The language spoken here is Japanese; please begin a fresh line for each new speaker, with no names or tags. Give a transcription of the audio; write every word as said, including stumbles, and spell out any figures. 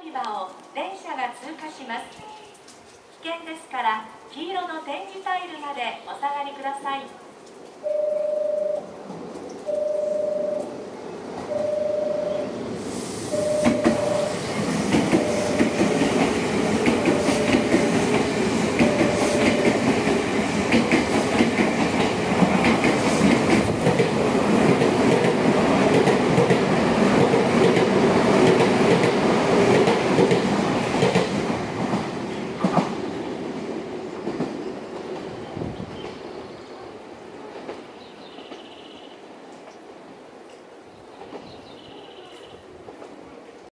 ち場を電車が通過します。危険ですから黄色の点字タイルまでお下がりください。